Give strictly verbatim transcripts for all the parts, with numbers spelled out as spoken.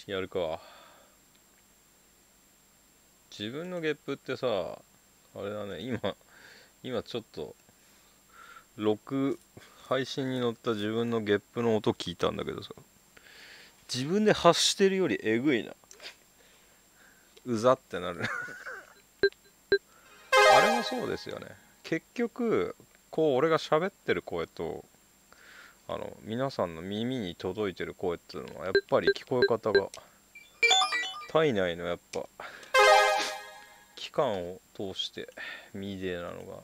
やるか。自分のゲップってさ、あれだね、今今ちょっと録配信に載った自分のゲップの音聞いたんだけどさ、自分で発してるよりえぐいな。うざってなるあれもそうですよね。結局こう俺が喋ってる声とあの皆さんの耳に届いてる声っていうのはやっぱり聞こえ方が体内のやっぱ器官を通してミデーなのが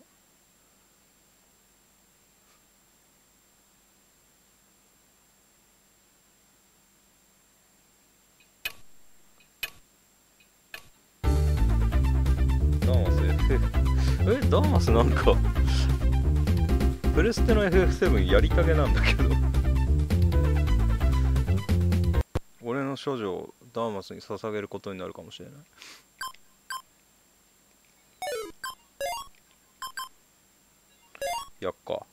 ダーマス エフエフ えダーマスなんかプレステの エフエフセブン やりかけなんだけど俺の処女をダーマスに捧げることになるかもしれない。やっか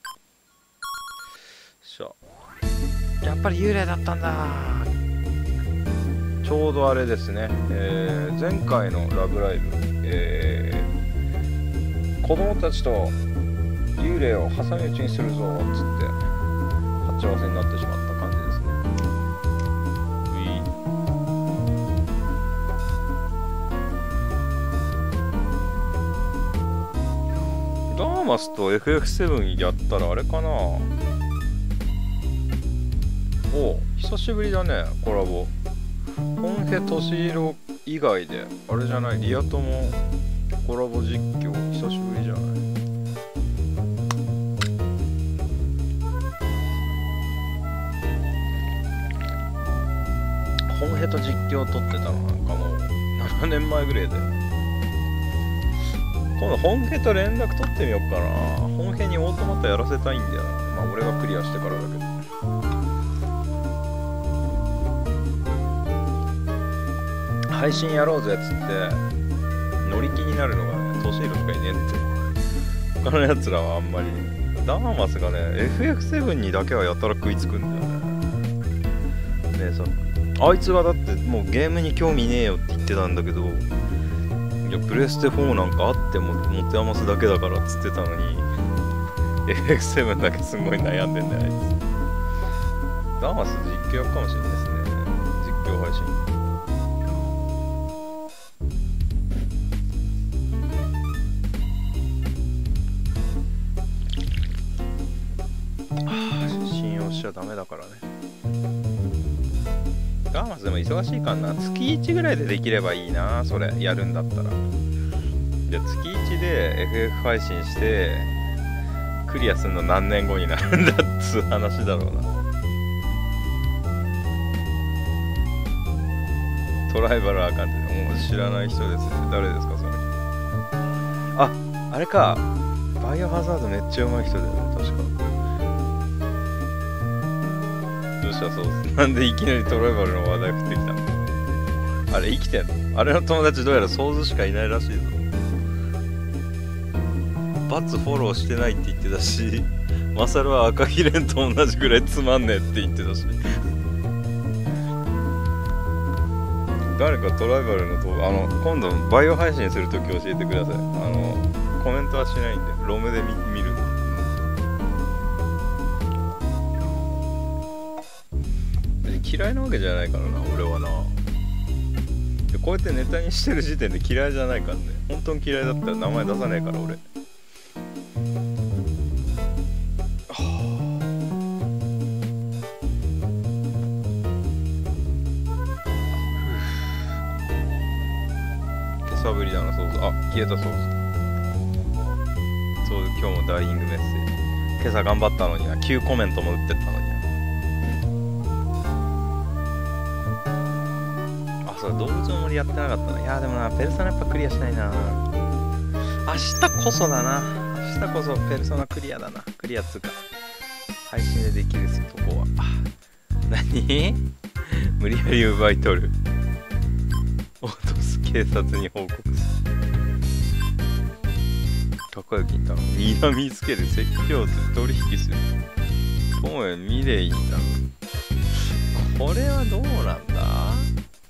しゃやっぱり幽霊だったんだ。ちょうどあれですね、えー、前回のラブライブ、えー、子供たちと幽霊を挟み撃ちにするぞっつって鉢合わせになってしまった感じですね。ダーマスと エフエフセブン やったらあれかな。お久しぶりだねコラボ。本家としひろ以外であれじゃない、リア友コラボ実況久しぶりじゃない。本家と実況撮ってたのなんかもうななねんまえぐらいで、今度本家と連絡取ってみようかな。本家にオートマタやらせたいんだよな。まあ俺がクリアしてからだけど。配信やろうぜっつって乗り気になるのがねトシヒロしかいねえって他のやつらはあんまり。ダーマスがね エフエフセブン にだけはやたら食いつくんだよね。ねえさ、あいつはだってもうゲームに興味ねえよって言ってたんだけど、いやプレステフォーなんかあっても持て余すだけだからっつってたのに エフエフセブン だけすごい悩んでんだよあいつ。ダーマス実況やるかもしれないですね、実況配信。信用しちゃダメだからね。ダーマスでも忙しいかな。月いちぐらいでできればいいな、それやるんだったら。じゃあ月いちで エフエフ 配信してクリアするの何年後になるんだっつう話だろうな。トライバルアカウントでもう知らない人ですね。誰ですかそれ。あ、あれか、バイオハザードめっちゃ上手い人だよね確か。どうしたそうです。なんでいきなりトライバルの話題降ってきたの。あれ生きてんの。あれの友達どうやらソーズしかいないらしいぞ。バツフォローしてないって言ってたし、マサルは赤ひれんと同じぐらいつまんねえって言ってたし誰かトライバルの動画、あの今度バイオ配信するとき教えてください。あのコメントはしないんでロムで 見, 見る嫌いなわけじゃないからな俺はな。でこうやってネタにしてる時点で嫌いじゃないからね。本当に嫌いだったら名前出さないから俺。今朝ぶりだな。そうそう、あ消えた。そうそうそう、今日もダイイングメッセージ。今朝頑張ったのにな、きゅうコメントも打ってったのにな。あ、そう動物の森やってなかったな。いやでもなペルソナやっぱクリアしないな。明日こそだな。明日こそペルソナクリアだな。クリアっつうか配信でできるとこは。何無理やり奪い取る。落とす、警察に報告する。高雪に頼む。睨みつける。説教する。取引する。友也ミレイに頼む。これはどうなんだ。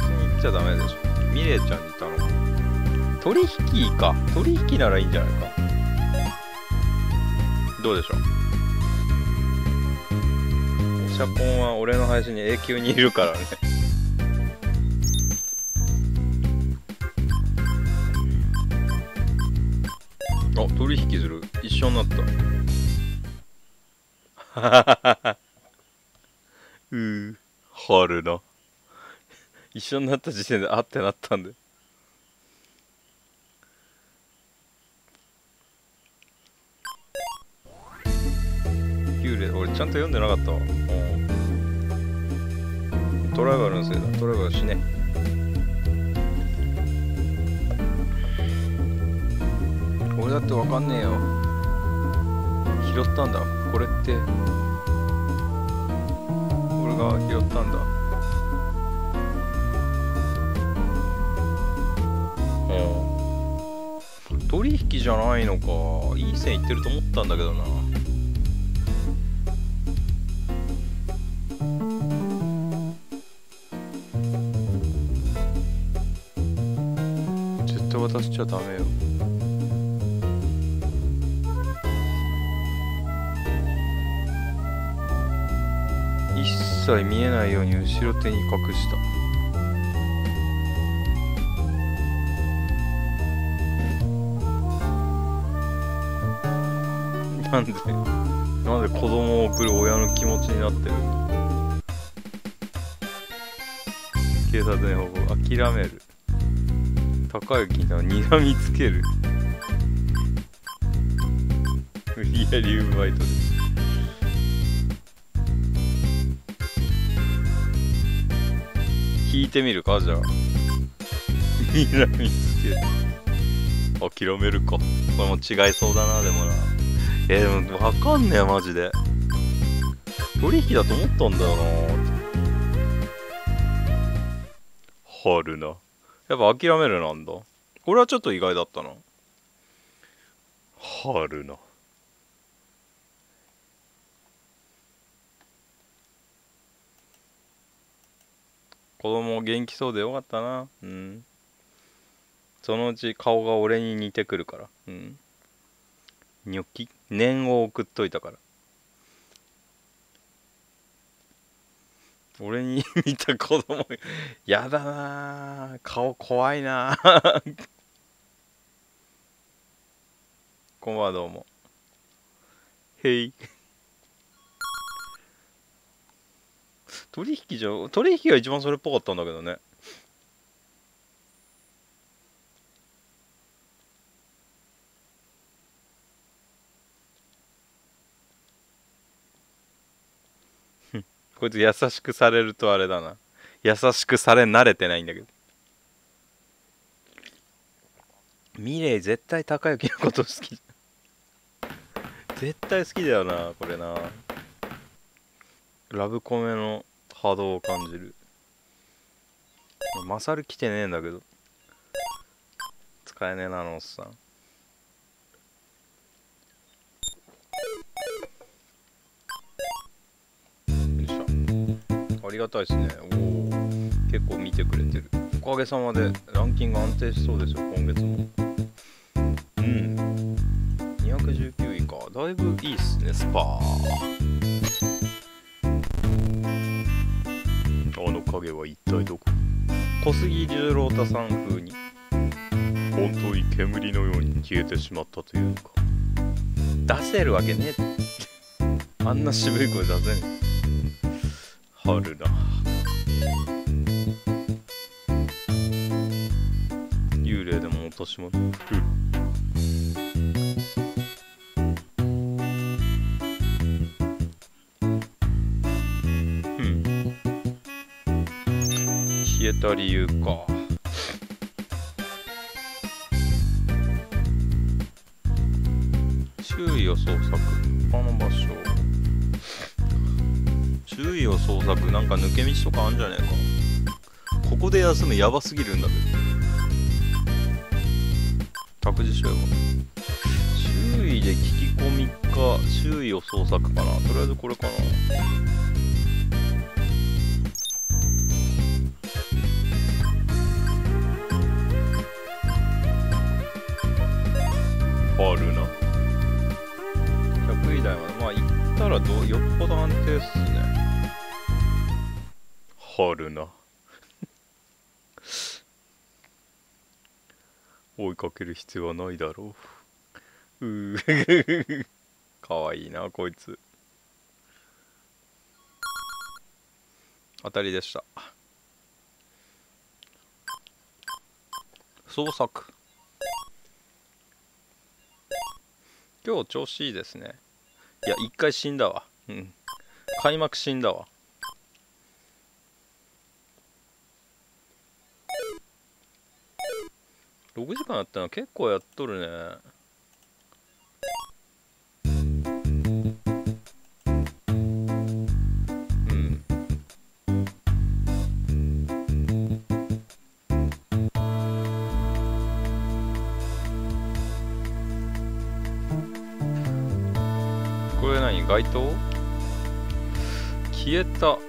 に行っちゃダメでしょ。ミレイちゃんに頼む。取引か。取引ならいいんじゃないか。どうでしょう。おしゃこんは俺の配信に永久にいるからね。あ、取引する。一緒になった。うー、春な。一緒になった時点であってなったんで。幽霊、俺ちゃんと読んでなかったわ。うん、トライバルのせいだ。トライバル死ね。俺だってわかんねえよ。拾ったんだ。これって俺が拾ったんだ。うん、取引じゃないのか。いい線いってると思ったんだけどな。絶対渡しちゃダメよ。一切見えないように後ろ手に隠した。なんでなんで子供を送る親の気持ちになってる。警察に保護。諦める。高雪に睨みつける。無理やり奪い取る。引いてみるか。じゃあ睨みつける。諦めるか。これも違いそうだな。でもな、えー、でもわかんねえマジで。取引だと思ったんだよな。春な。やっぱ諦めるなんだ。これはちょっと意外だったな。春な。子供元気そうでよかったな。うん。そのうち顔が俺に似てくるから。うん。ニョキ念を送っといたから。俺に似た子供やだな。顔怖いな。こんばんは、どうも。へい。取引じゃ取引が一番それっぽかったんだけどね。こいつ優しくされるとあれだな。優しくされ慣れてないんだけど。ミレイ絶対高雪のこと好き。絶対好きだよなこれな。ラブコメの波動を感じる。マサル来てねえんだけど。使えねえなあのおっさん。ありがたいですね。おお、結構見てくれてる。おかげさまでランキング安定しそうですよ、今月も。うん。にひゃくじゅうきゅういか。だいぶいいっすね、スパー。あの影は一体どこ。小杉十郎太さん風に。本当に煙のように消えてしまったというか。出せるわけねえ。あんな渋い声出せん。春な。幽霊でも落とし物。うん。うん。消えた理由か。周囲を捜索。他の場所。周囲を捜索。なんか抜け道とかあんじゃねえか。ここで休むやばすぎるんだけど。託児所やわ。周囲で聞き込みか周囲を捜索かな。とりあえずこれかな。 らどうよっぽど安定っすね。春な追いかける必要はないだろう。うーかわいいなこいつ。当たりでした。創作。今日調子いいですね。いや一回死んだわ。うん、開幕死んだわ。ろくじかんやったの結構やっとるね。うんこれ何街灯消えた。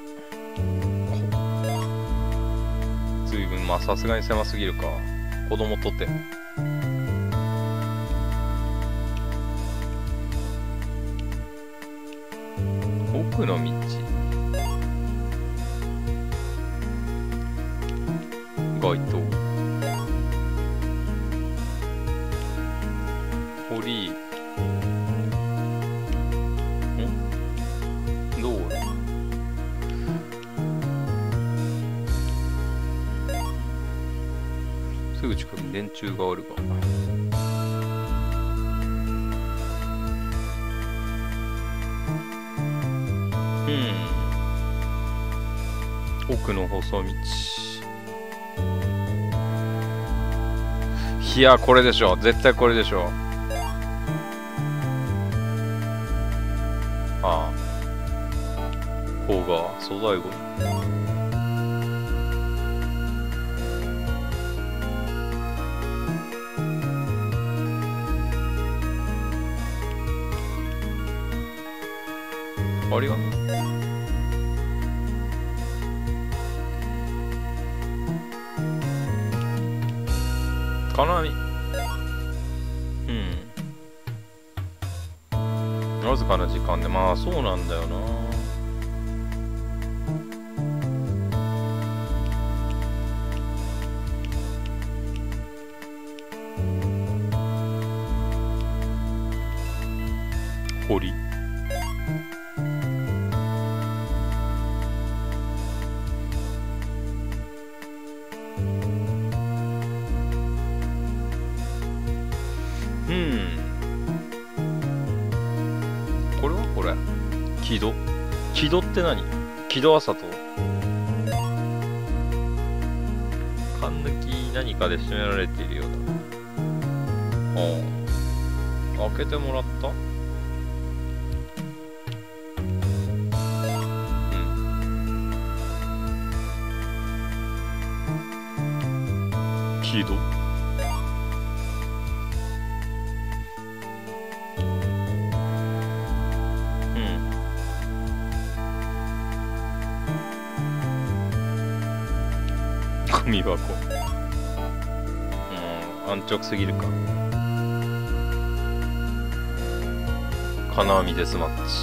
ずいぶんまあさすがに狭すぎるか。子供とて奥の道。街灯堀ん道路。すぐ近くに電柱があるが。うん奥の細道。いやこれでしょ絶対これでしょ。ああ方が粗大ゴミ。ありがとう。金網。うんわずかな時間でまあそうなんだよな。堀うんこれはこれ木戸木戸って何木戸朝と缶抜き何かで締められているようだ。ああ開けてもらった。うん木戸ゴミ箱。うん安直すぎるか。金網デスマッチ。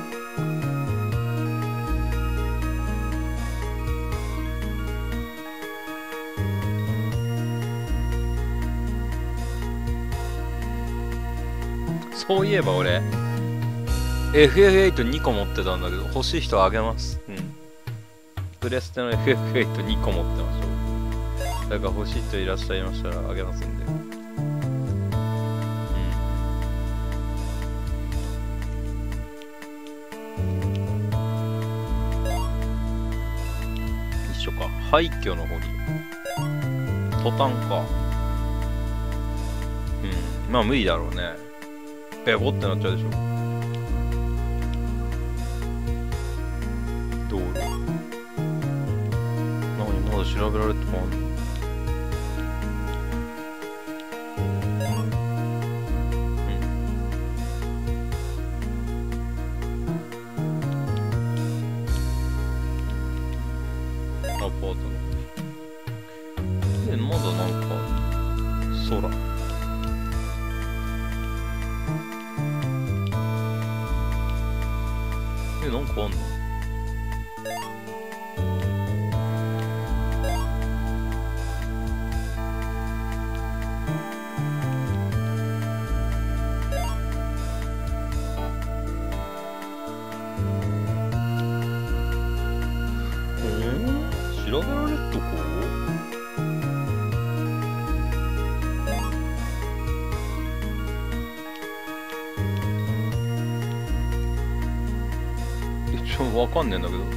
そういえば俺 エフエフエイトに 個持ってたんだけど欲しい人あげます。うんプレステの エフエフエイトに 個持ってましょう。だから欲しい人いらっしゃいましたらあげますんで。うん一緒か。廃墟の堀トタンか。うんまあ無理だろうね。ペコってなっちゃうでしょ。道路何まだ調べられてもあんの。アパートのえまだなんか空かあんの？調べられるとこ？え、ちょ、わかんねえんだけど。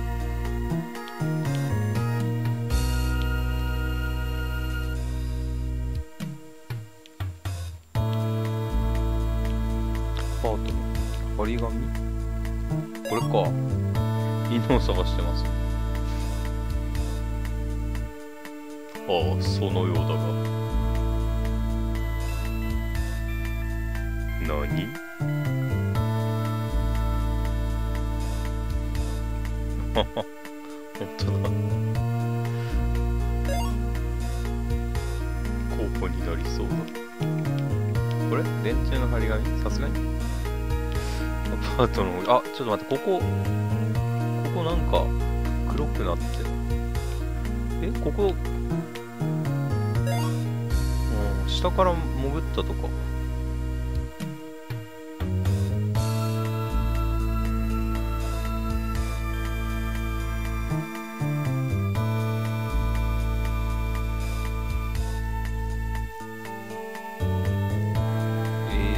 アートの張り紙？これか。犬を探してます。ああ、そのようだが。何？はは、本当だ。候補になりそうだ。これ電柱の張り紙？さすがにアパートの、あ、ちょっと待って、ここ、ここなんか黒くなってる。え、ここ、下から潜ったとか。えー、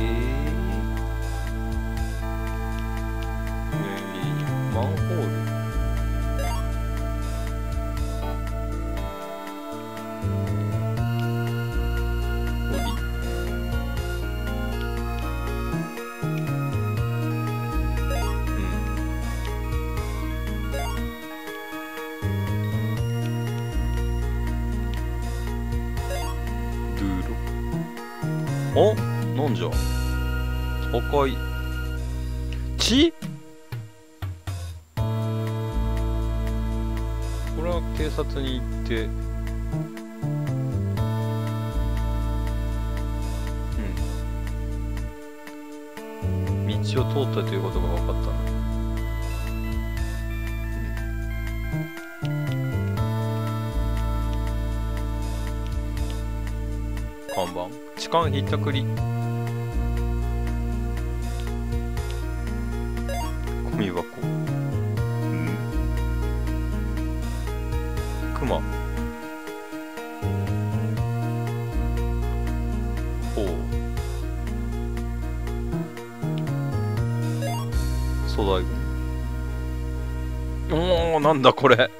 えー、マンホール。あ、なんじゃ赤い血？これは警察に行ってうん道を通ったということが分かったな。看板痴漢ひったくり。ゴミ箱。うんクマ。ほう粗大ゴミ。おー、なんだこれ。なんか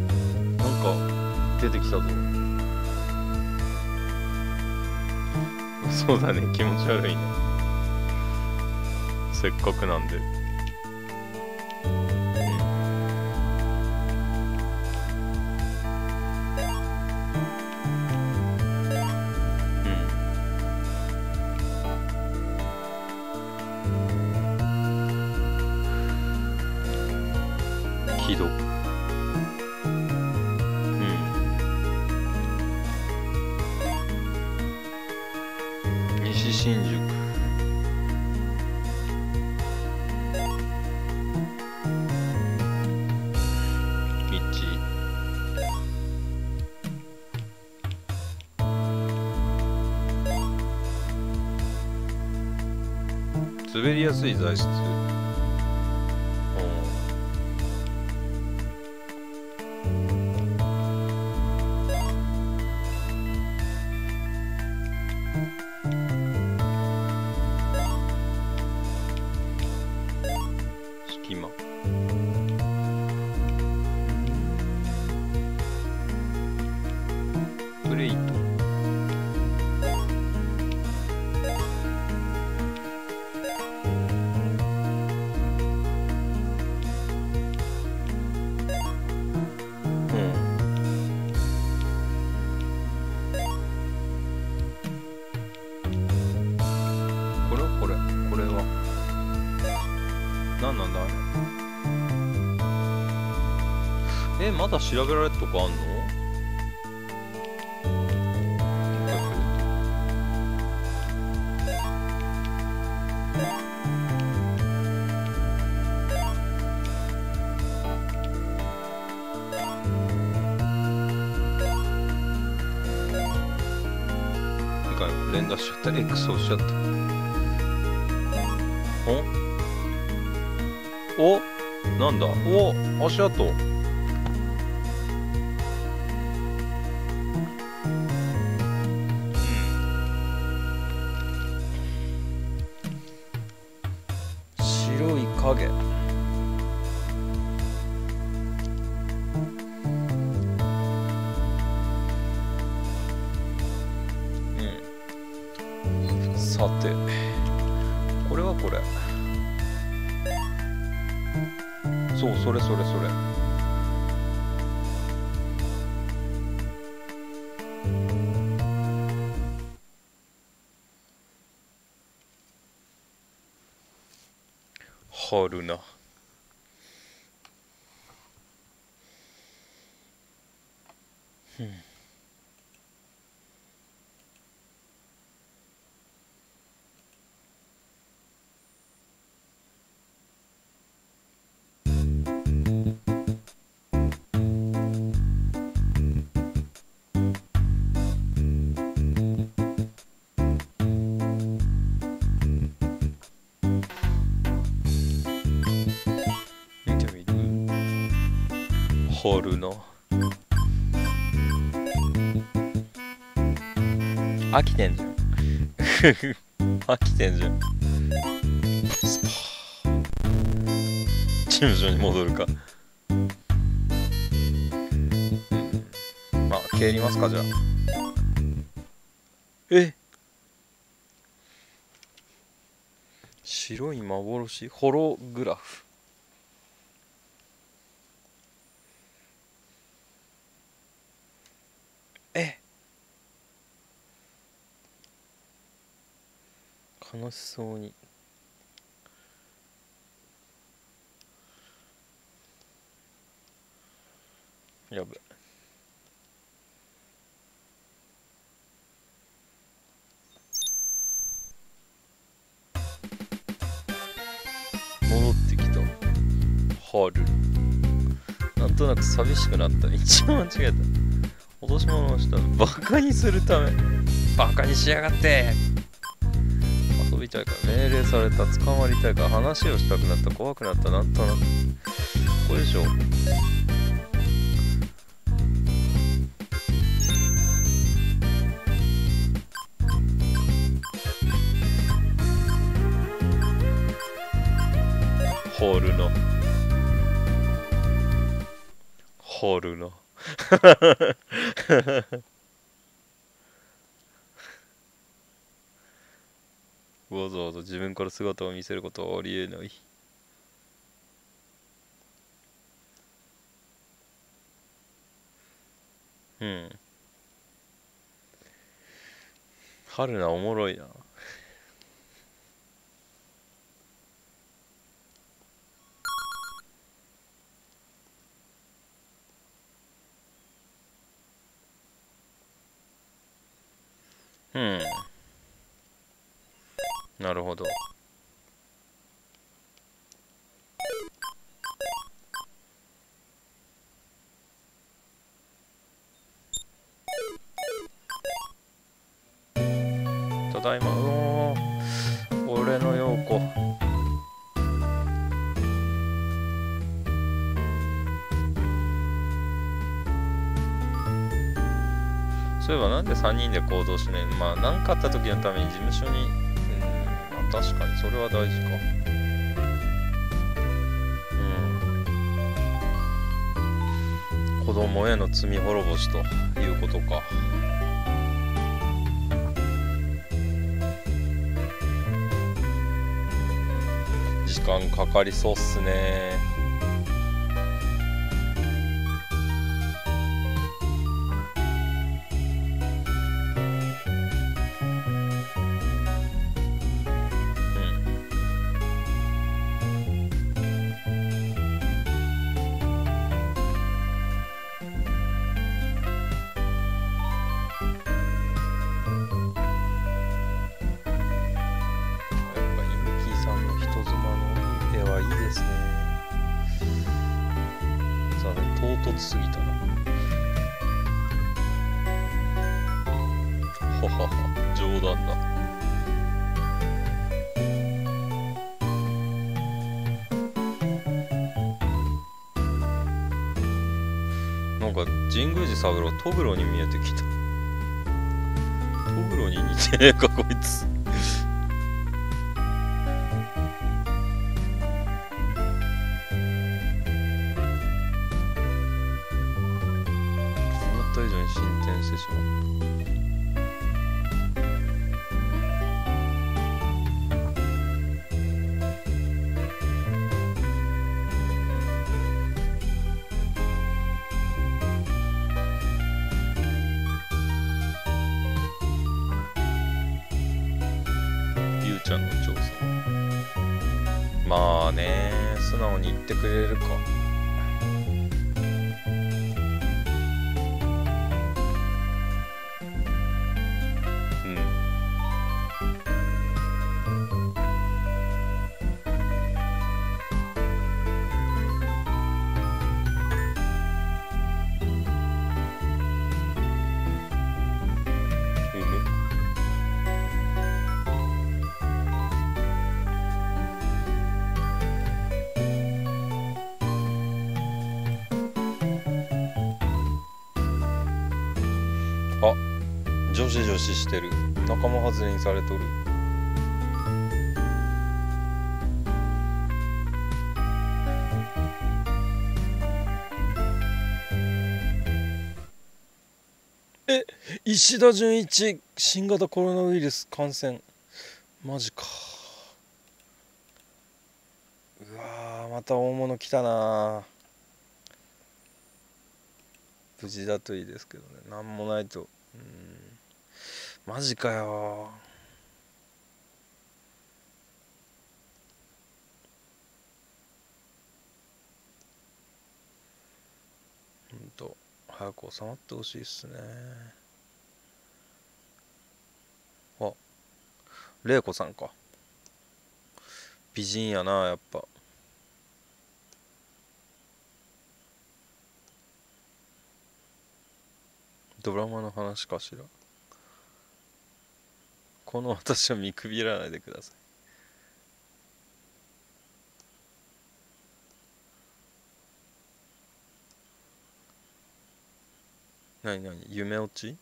出てきたぞ。そうだね、気持ち悪いね。せっかくなんで。うん。木戸。西新宿。道滑りやすい材質。隙間。プレイト。何なんだあれ。え、まだ調べられるとこあんの？ かん。連打しちゃった。X 押しちゃった。おおなんだお足跡。白い影。さて、これはこれ。そう、それそれそれ。春な。ふん。春の飽きてんじゃん飽きてんじゃん。スパー事務所に戻るか。まあ蹴りますか。じゃあえ白い幻ホログラフ。え悲しそうに。やべ戻ってきた春。なんとなく寂しくなった。一番間違えた。落とし物をしたのバカにするため。バカにしやがって。遊びたいから命令された。捕まりたいから話をしたくなった。怖くなった。なんとなくこれでしょ。ホールのホールのわざわざ自分から姿を見せることはありえない。うん春菜おもろいな。うんなるほど。ただいま。おー俺の陽子。そういえばなんでさんにんで行動しないの。まあ何かあった時のために事務所に。うんまあ確かにそれは大事か。うん子供への罪滅ぼしということか。時間かかりそうっすね。唐突すぎたな。ははは。 冗談だ。なんか神宮寺三郎トグロに見えてきた。トグロに似てねえかこいつ。思った以上に進展してしまう。ゆうちゃんの調査。まあね、素直に言ってくれるか。あ、女子女子してる。仲間外れにされとる。え、石田純一新型コロナウイルス感染。マジか。うわー、また大物来たな。無事だといいですけどね。なんもないと。うん、マジかよ。ほんと早く収まってほしいっすね。あ、玲子さんか。美人やな、やっぱ。ドラマの話かしら。この私を見くびらないでください。なになに、夢落ち？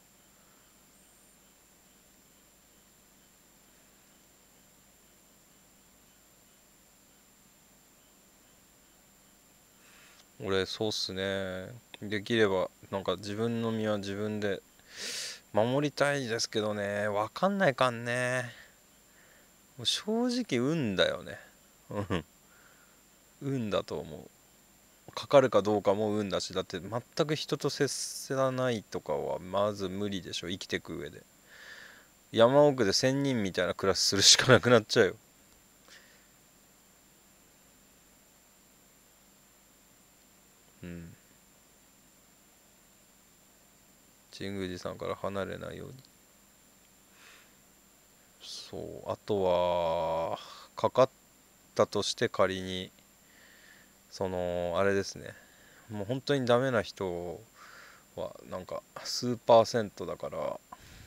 俺そうっすね。できればなんか自分の身は自分で守りたいですけどね、わかんないかんね。もう正直運だよね。うん運だと思う。かかるかどうかも運だし、だって全く人と接せないとかはまず無理でしょ、生きていく上で。山奥で仙人みたいな暮らしするしかなくなっちゃうよ。うん、神宮寺さんから離れないように。そう、あとはかかったとして仮に、そのあれですね、もう本当にダメな人はなんか数パーセントだから、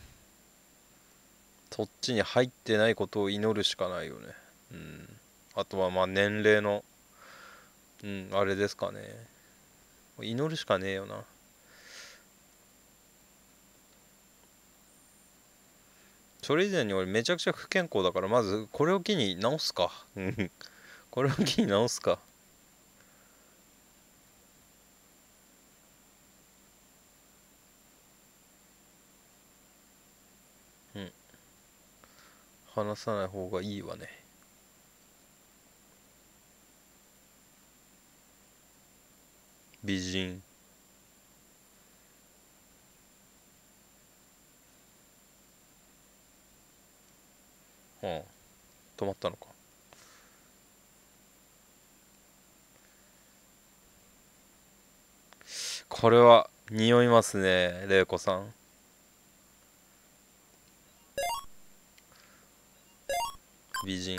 そっちに入ってないことを祈るしかないよね。うん、あとはまあ年齢の、うん、あれですかね。祈るしかねえよな。それ以前に俺めちゃくちゃ不健康だから、まずこれを機に治すか。うんこれを機に治すか。うん、話さない方がいいわね。美人。うん、止まったのか。これは匂いますね、玲子さん。美人。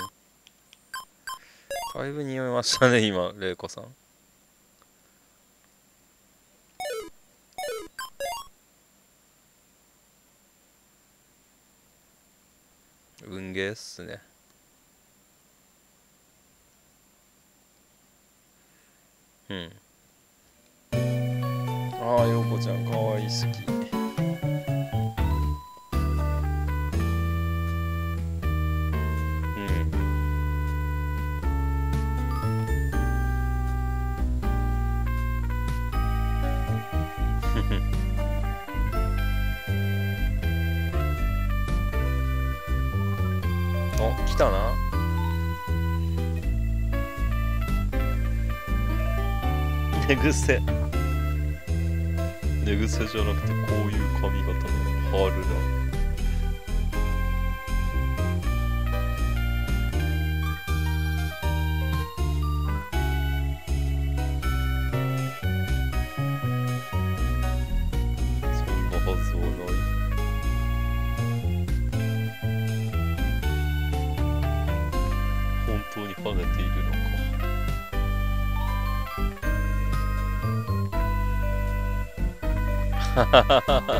だいぶ匂いましたね今、玲子さん。 運ゲーっすね。うん。ああ、陽子ちゃんかわいい、好き。うん。お、来たな。寝癖。寝癖じゃなくてこういう髪型の春だ。そんなはずはない。本当に跳ねているのか。はははは。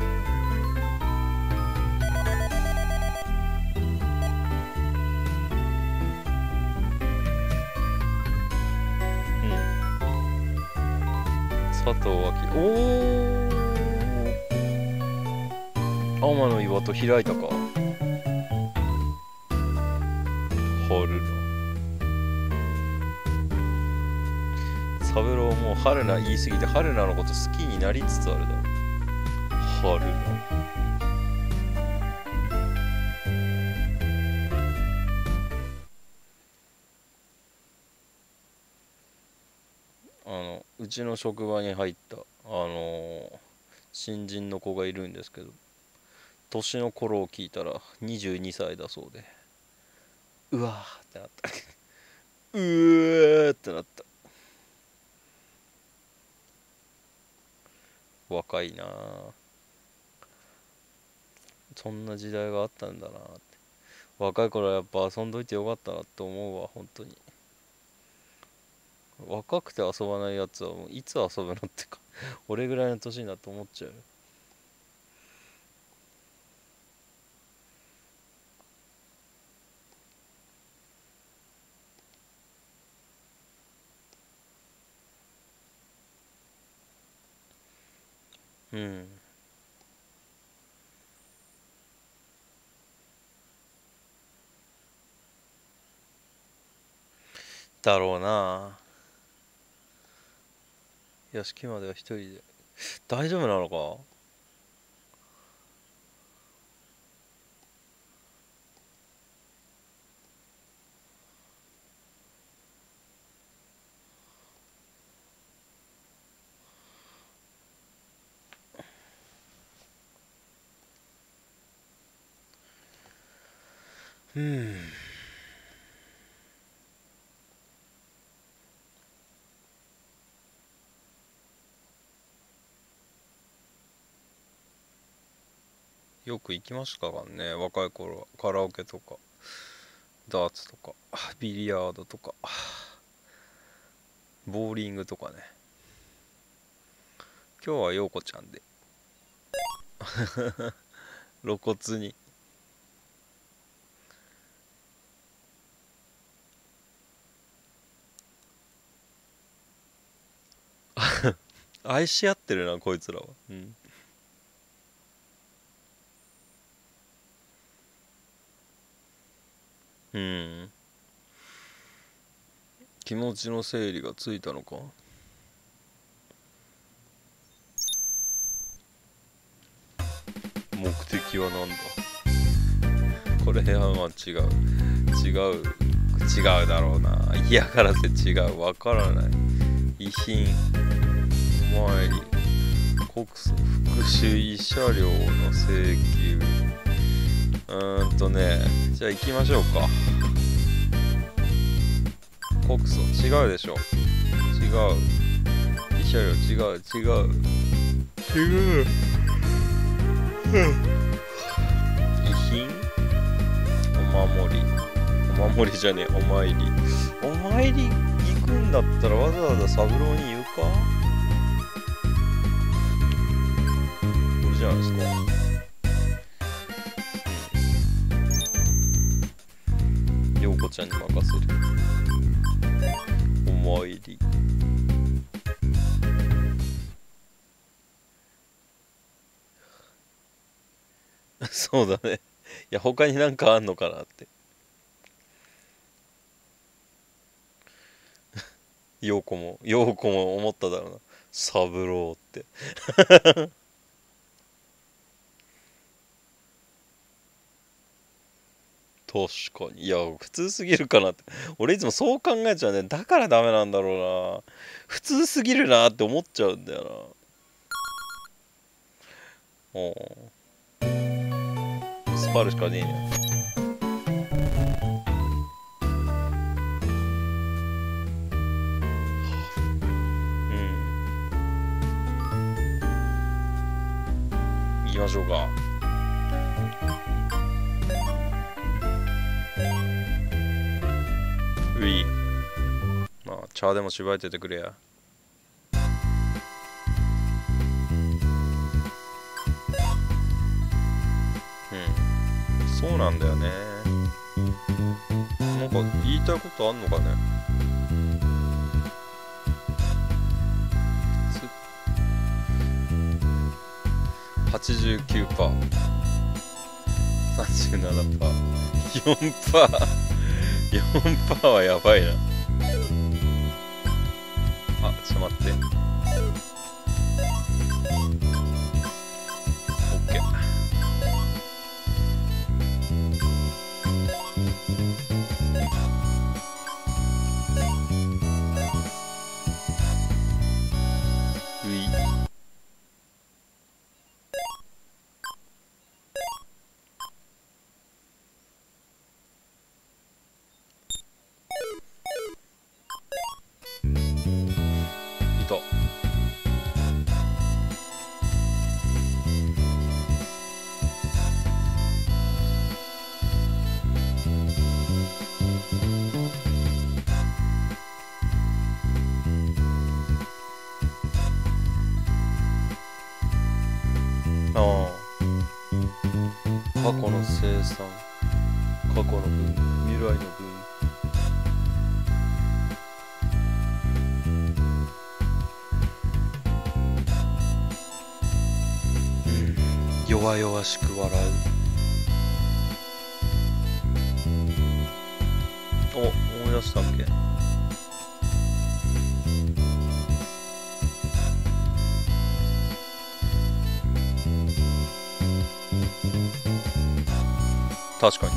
うん。佐藤明。おお。天の岩戸開いたか。春の。サブローもう春菜言い過ぎて春菜のこと好きになりつつあるだろ。春菜。あのうちの職場に入ったあのー、新人の子がいるんですけど、年の頃を聞いたらにじゅうにさいだそうで、うわーってなったうーってなった。若いなあ。そんな時代があったんだなって。若い頃はやっぱ遊んどいてよかったなって思うわ、本当に。若くて遊ばないやつはもういつ遊ぶのってか俺ぐらいの年になって思っちゃう。うん。だろうな。屋敷までは一人で大丈夫なのか。うん。よく行きましたからね、若い頃は。カラオケとかダーツとかビリヤードとかボーリングとかね。今日は陽子ちゃんで露骨に愛し合ってるなこいつらは。うん。うん。気持ちの整理がついたのか。目的は何だ。これはまあ違う違う違うだろうな。嫌がらせ違う、わからない。遺品お参り告訴復讐慰謝料の請求。うーんとね、じゃあ行きましょうか。告訴違うでしょ。違う。慰謝料違う違う違う。遺品お守りお守りじゃねえ、お参り。お参り行くんだったらわざわざ三郎に言うか。これじゃないですか。 ちゃんに任せる。お参り。そうだね。いや、他になんかあんのかなって。陽子も、陽子も思っただろうな。三郎って。確かに。いや、普通すぎるかなって。俺いつもそう考えちゃうね。だからダメなんだろうな。普通すぎるなって思っちゃうんだよな。おスパルしかねえね。うん。行きましょうか。うい。まあ、茶でもしばいててくれや。うん。そうなんだよね。なんか言いたいことあんのかね。はちじゅうきゅうパーセント、さんじゅうななパーセント、よんパーセント、よんパーセントはやばいな。あ、ちょっと待って。OK。うい。いた。ああ。過去の生産、過去の分、未来の分。うん。弱々しく笑う。お、思い出したっけ。確かに。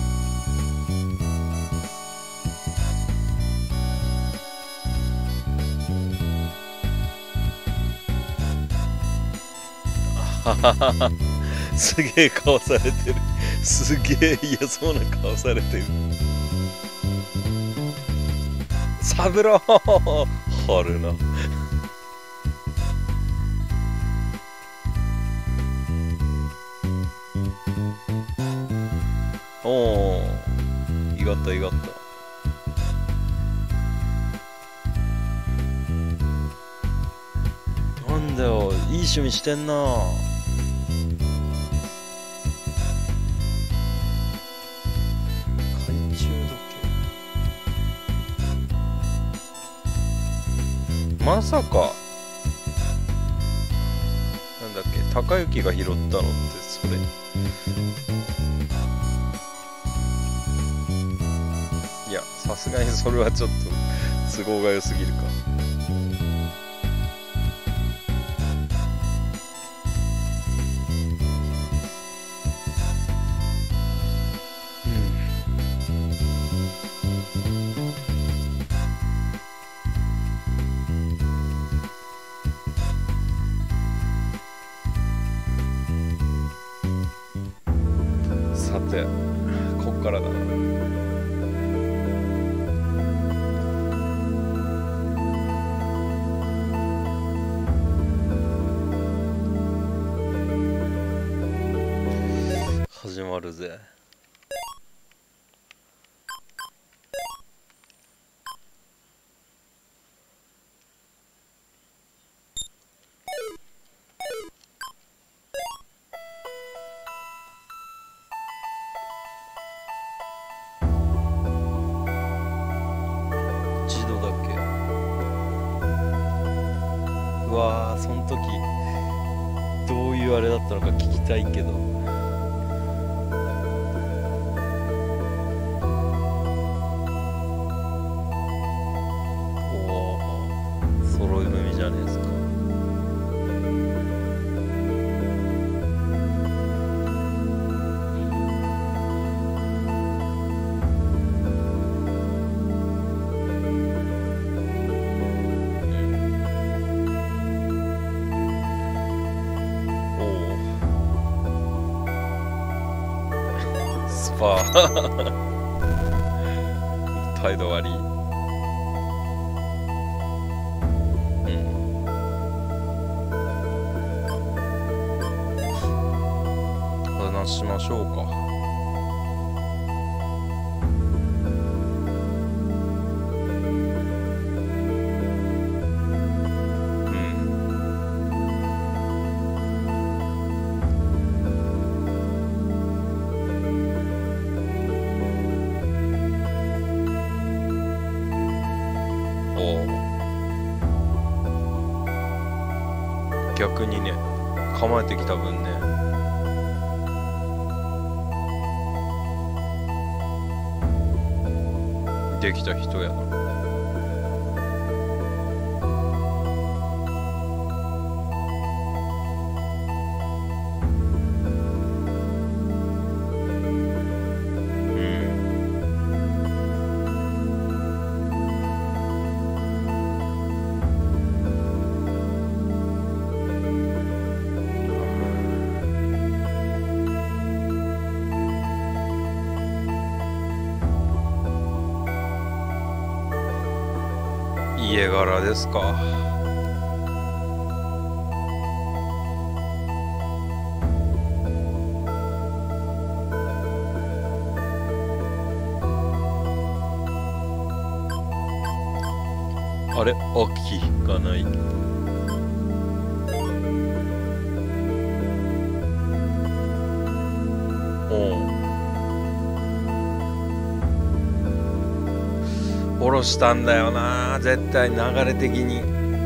あははは。すげえ顔されてる。すげえ嫌そうな顔されてる。サブロー張るな。おお、いがったいがった。なんだよ、いい趣味してんな。懐中時計。まさか。なんだっけ、高雪が拾ったのってそれ。いや、さすがにそれはちょっと都合が良すぎるか。さて、こっからだな。始まるぜ。 その時どういうあれだったのか聞きたいけど。おお、揃い踏みじゃねえですか。態度悪い。うん。話しましょうか。逆にね、構えてきた分ね、できた人やな。家柄ですか。あれ、秋がない。おう、下ろしたんだよな、絶対流れ的に。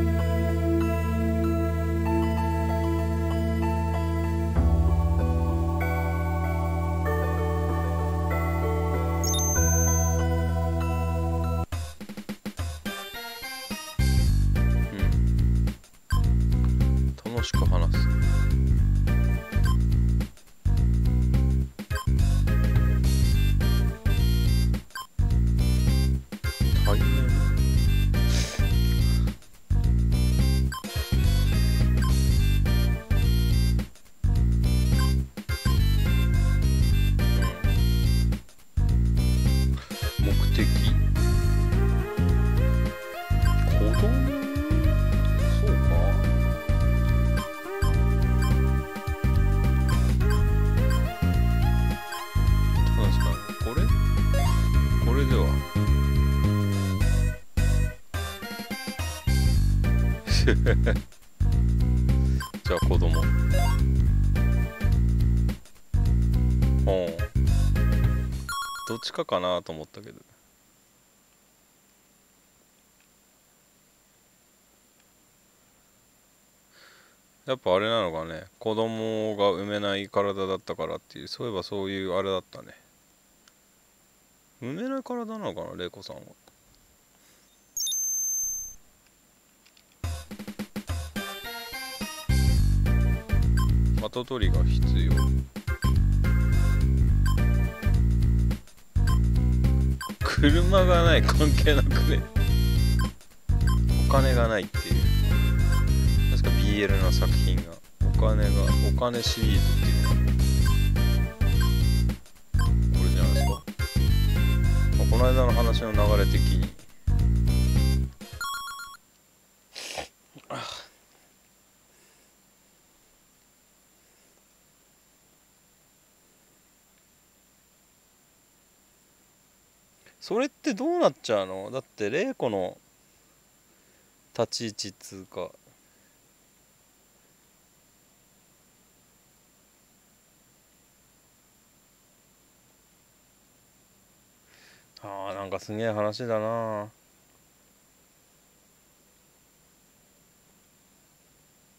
うん、楽しく話す。大変。目的、子供、そうか。どうですかね、これこれではじゃあ子供。ほう、どっちかかなと思ったけど。やっぱあれなのかね、子供が産めない体だったからっていう、そういえばそういうあれだったね。産めない体なのかな、玲子さんは。跡取りが必要。車がない、関係なくね。お金がないっていう、確か ビーエル の作品が、お金が、お金シリーズっていうのが、これじゃないですか。まあ、この間の話の流れ的に、それってどうなっちゃうの？だって玲子の立ち位置っつうか、あー、なんかすげえ話だな。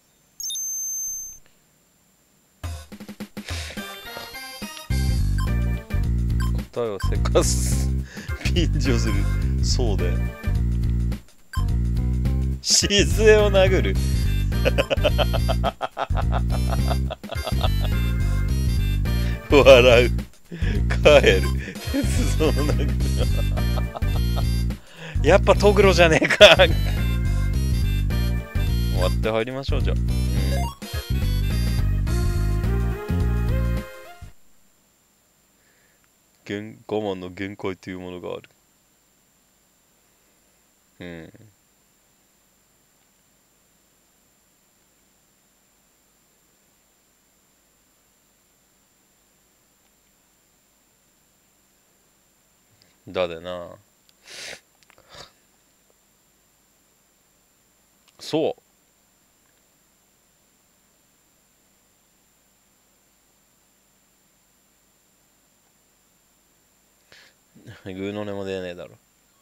答えをせかすピンジをする。そうだよ。静江を殴る笑う。帰る。鉄道を殴るやっぱトグロじゃねえか終わって入りましょう。じゃあ、限我慢の限界というものがある。うん。だでな。そうグーの音も出ねえだろ。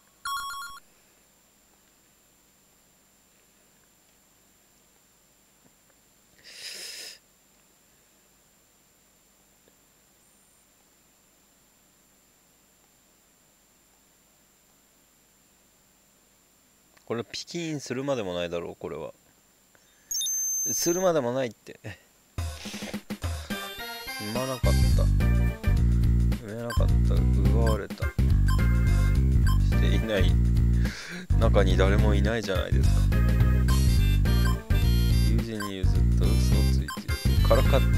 これピキンするまでもないだろう。これはするまでもないって。産まなかった、産めなかった、奪われた、していない、中に誰もいないじゃないですか。友人に譲った嘘をついているからかっている。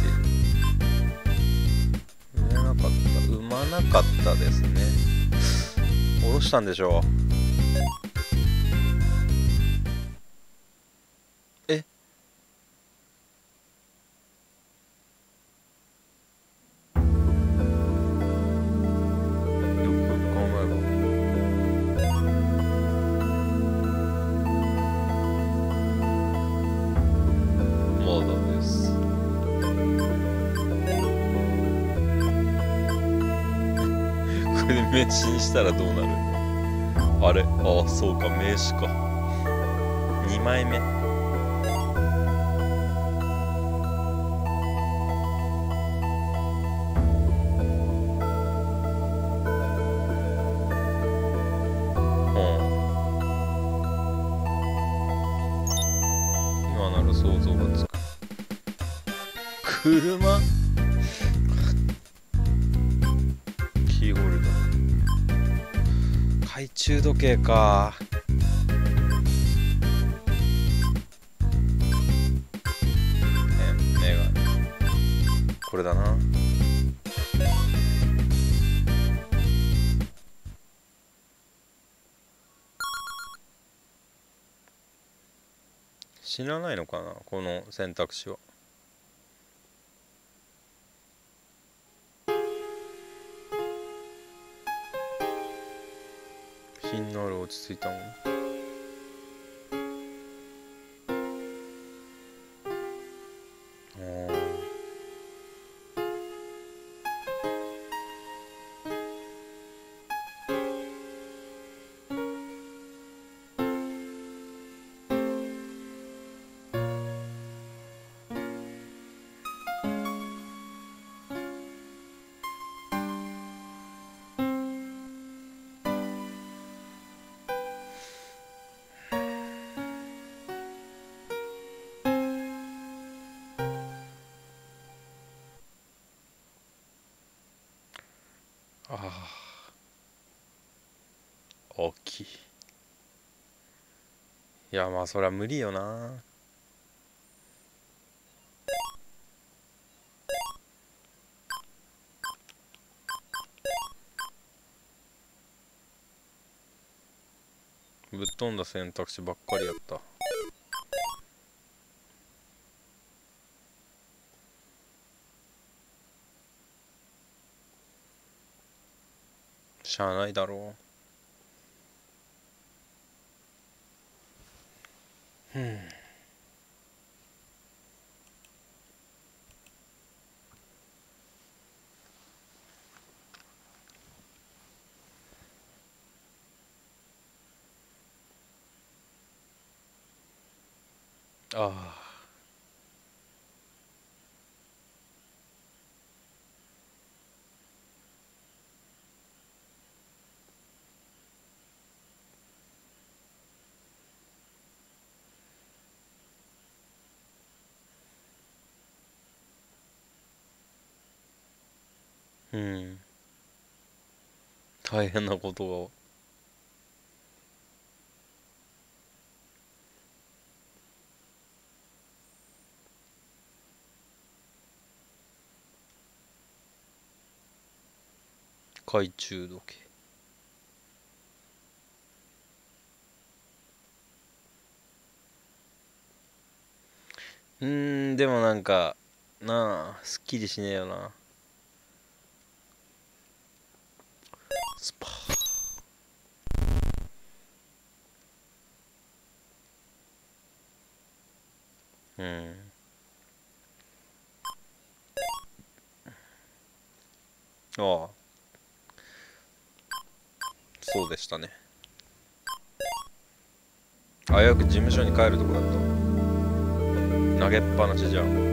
産めなかった、産まなかったですね。下ろしたんでしょう。え名刺にしたらどうなる？あれ、ああそうか、名刺か。にまいめ。今なら想像がつく。車？キーホルダー。懐中時計か。メガネ。これだな。知らないのかな、この選択肢は。品のある落ち着いたもの。ああ、大きい。いや、まあそりゃ無理よな。ぶっ飛んだ選択肢ばっかりやった。しゃあないだろう。うんああ、 うん。大変なことが。懐中時計。うーん、でもなんか、なあ、すっきりしねえよな。スパー。うん。ああ、そうでしたね。危うく事務所に帰るとこだった。投げっぱなしじゃん。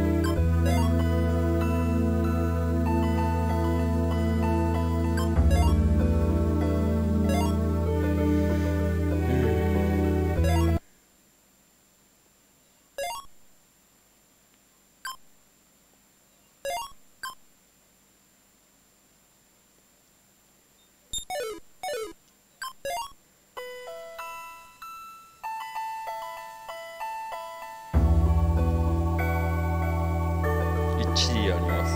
一理あります。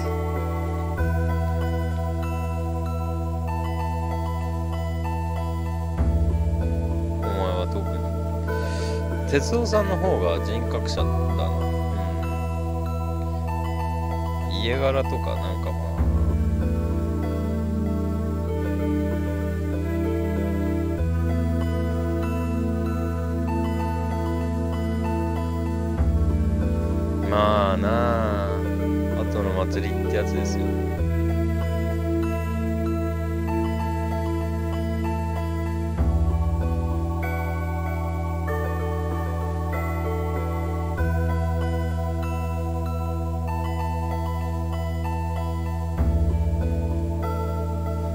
お前は特に。哲夫さんの方が人格者だな。うん。家柄とかなんかまあ。まあなあ、後の祭りってやつですよ。うん。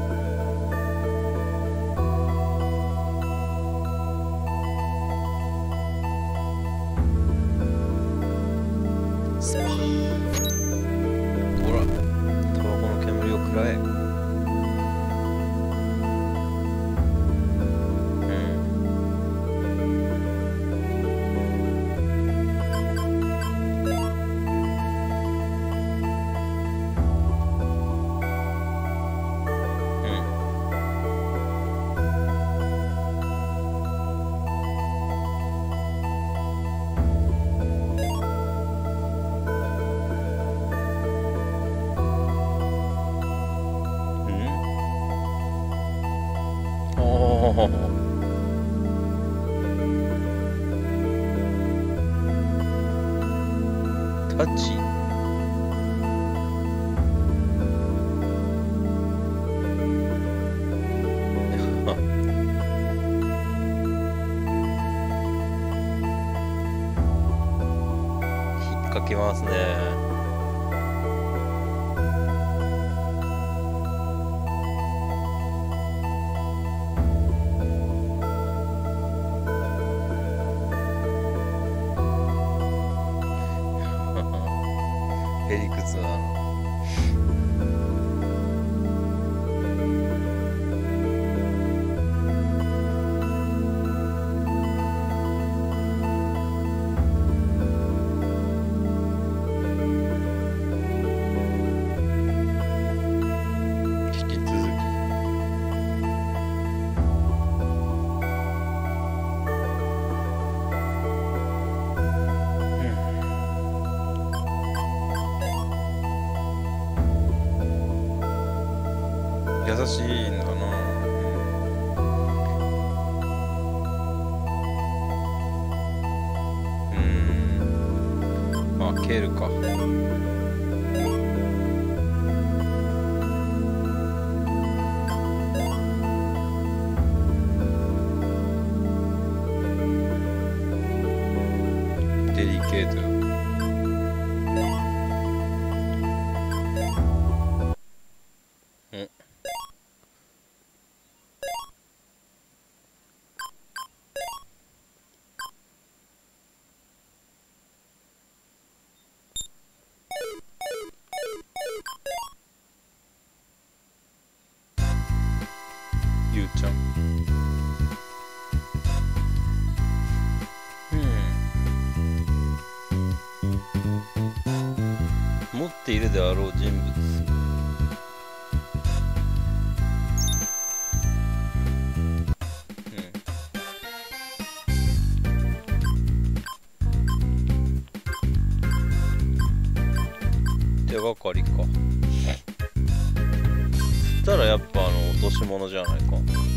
スパほら、タバコの煙をくらえ。うんうん。おお。タッチ。引っ掛けますね。へりくつなの。引き続き。優しいんだな。うん。まあ、ケールか。デリケートよ。うん。 ちゃん。うん。持っているであろう人物。手がかりか。つったらやっぱあの落とし物じゃないか。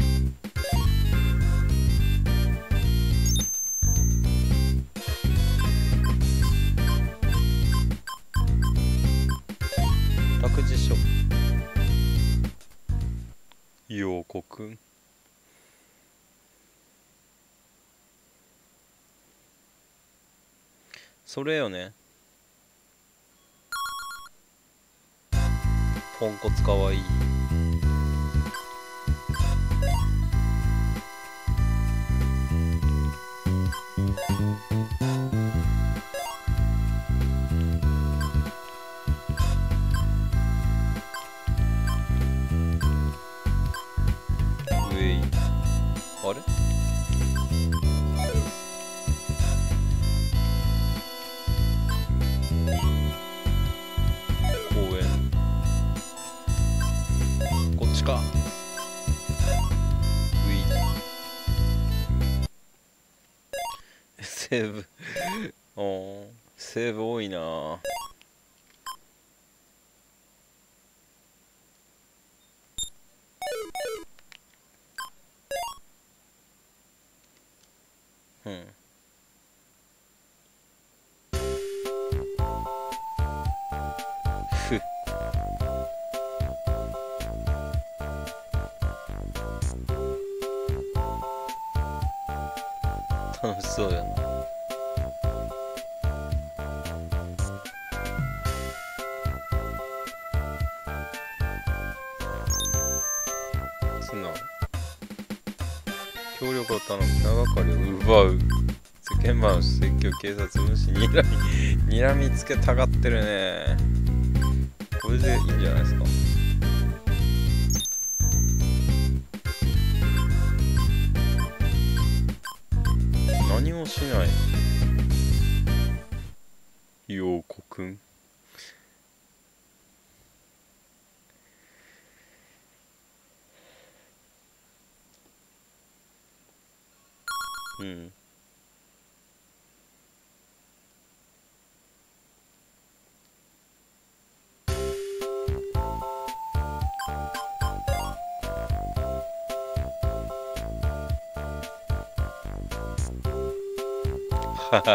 託児所。陽子くん。それよね。ポンコツかわいい。ウェイ。あれ？公園。こっちか。ウィセーブおーセーブ多いなぁ。うんふっ楽しそうやな。素直。協力を頼む。手がかりを奪う。世間話説教警察無視にらみにらみつけたがってるね。これでいいんじゃないですか。何もしない陽子くん。うんはは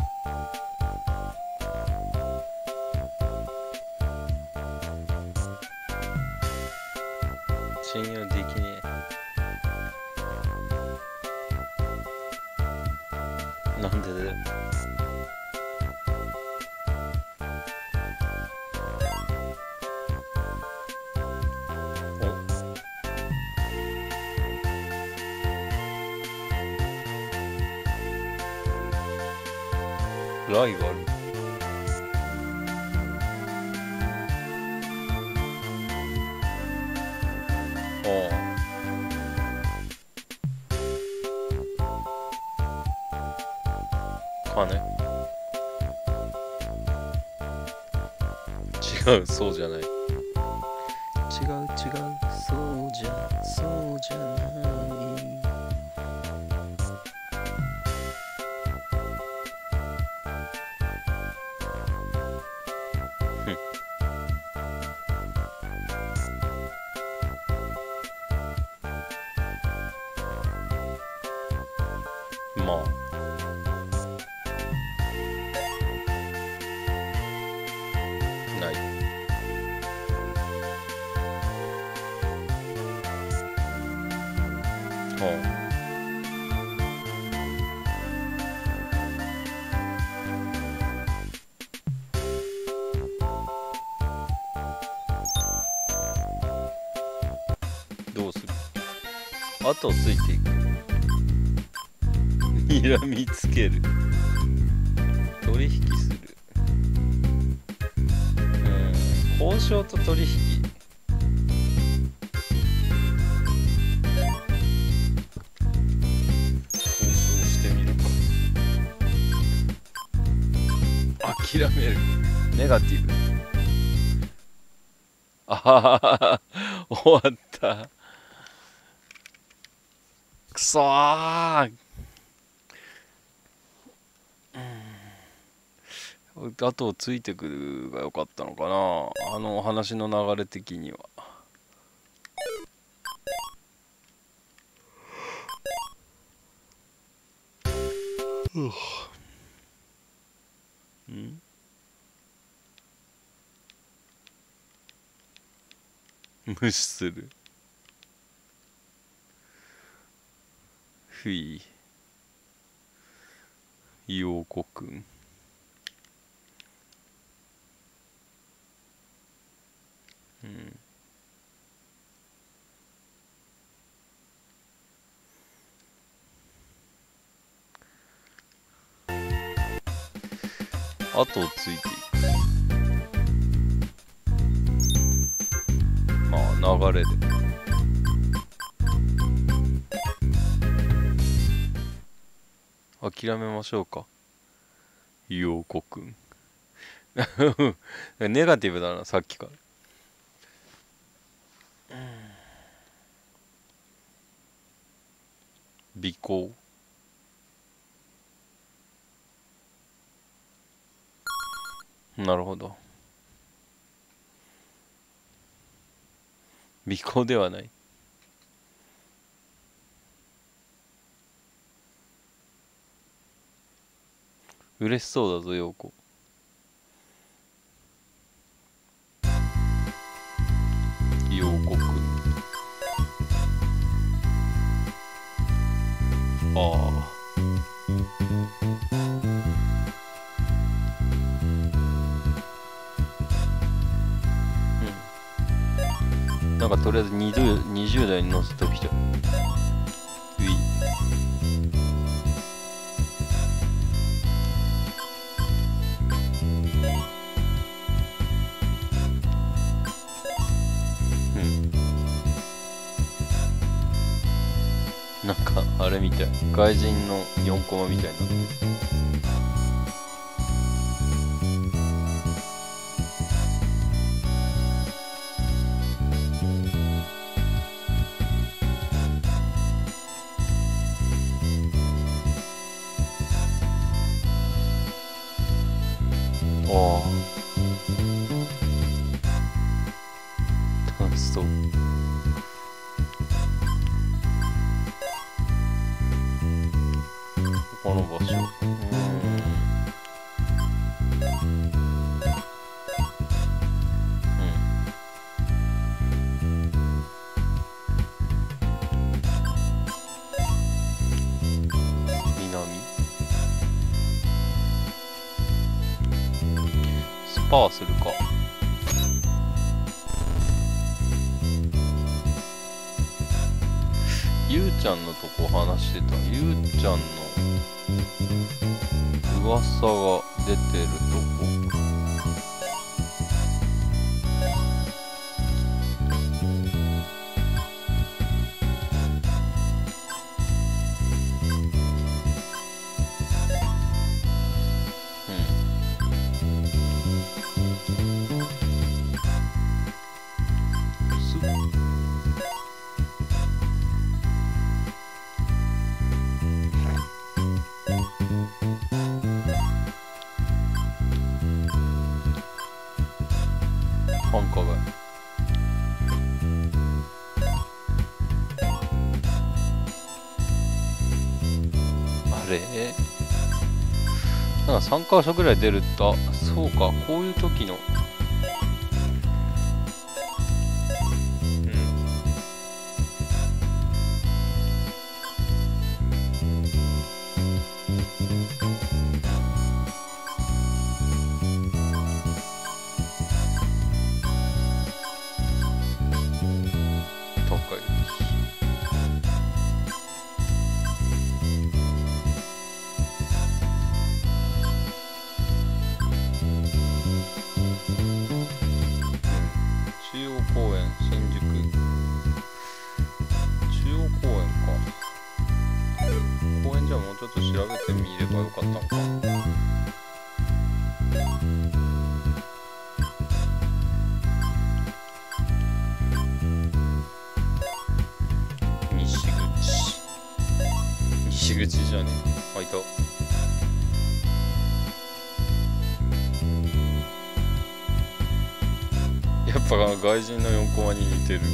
信用できねえ。なんでだよ。おライバル。ああ金違う、そうじゃない。違う違う、そうじゃそうじゃない。まあない。はあどうする。後をついていく。睨みつける。取引する。うん交渉と取引。 諦める。ネガティブ。あははは終わった。くそー、後をついてくるが良かったのかな、あの話の流れ的には。ん無視する。ふい。陽子くん。うん。後をついていく。まあ流れで。諦めましょうか。陽子くん。ネガティブだな、さっきから。尾行。なるほど。尾行ではない。嬉しそうだぞ、陽子。陽子くん。ああ。なんかとりあえず 20, 20代に乗せときたい。うい。うん。なんかあれみたい。外人のよんコマみたいになってる。楽しそう。他の場所。うーん。パワーするか。ゆうちゃんのとこ話してた。ゆうちゃんの噂が出てるとこ。繁華街。あれなんかさんかしょぐらい出ると、そうか、こういう時のちょっと調べてみればよかったのか。 西口じゃねえ。あ、いた。やっぱ外人のよんコマに似てる。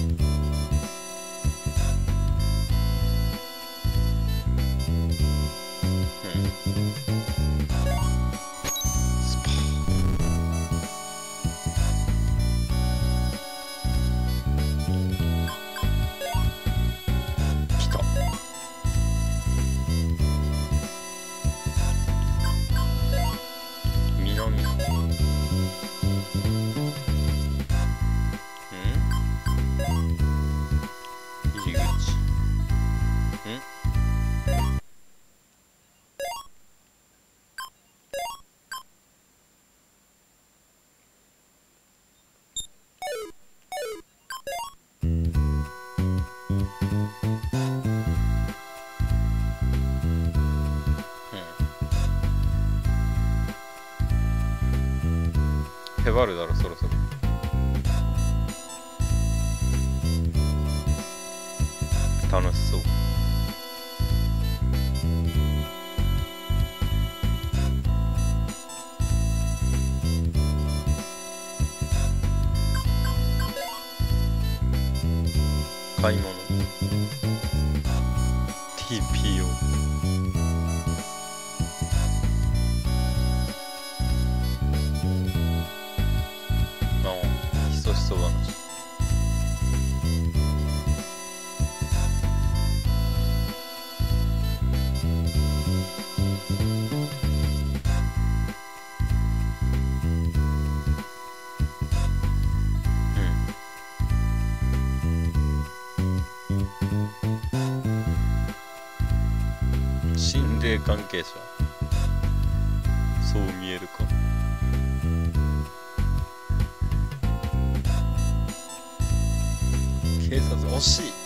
へばるだろそろそろ。楽しそう。買い物 ティーピーオー。 ああ、ひそひそ話。心霊関係者、そう見えるか。警察惜しい。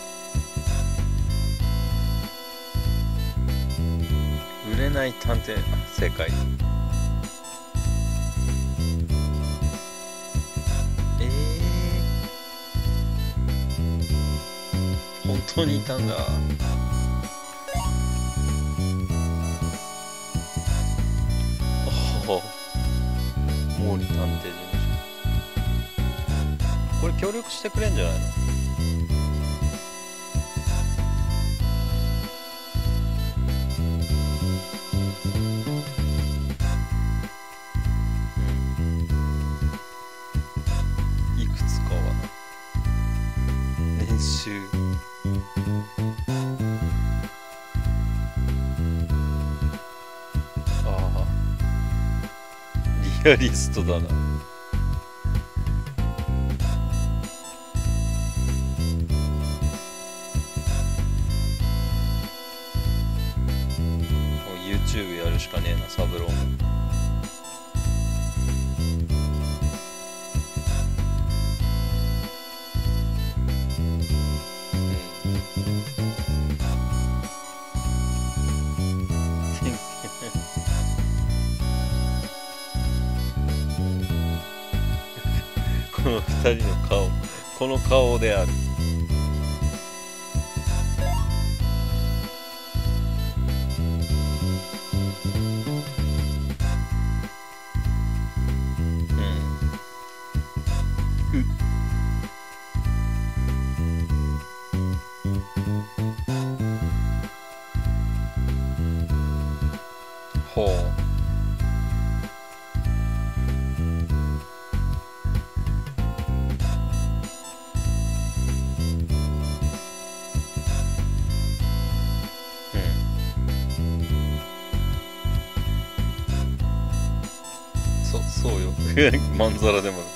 売れない探偵、正解。えー、本当にいたんだ。毛利探偵事務所。これ協力してくれんじゃないの？うん、いくつかはな。年収リアリストだな。YouTube やるしかねえな、サブローも。この二人の顔、この顔である。ほう。そ、そうよ。まんざらでも。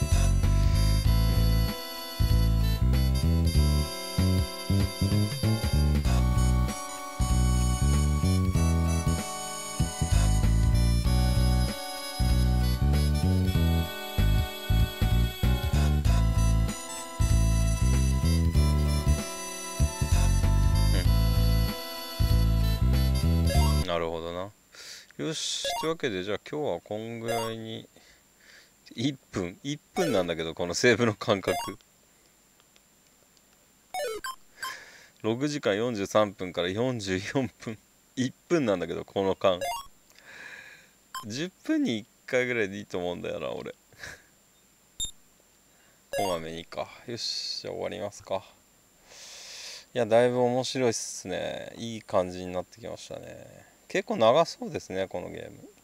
なるほどな。よし、というわけでじゃあ今日はこんぐらいに。いっぷんいっぷんなんだけど、このセーブの間隔ろくじかんよんじゅうさんぷんからよんじゅうよんぷん。 いっぷんなんだけどこの間じゅっぷんにいっかいぐらいでいいと思うんだよな俺。こまめにか。よし、じゃあ終わりますか。いやだいぶ面白いっすね。いい感じになってきましたね。結構長そうですねこのゲーム。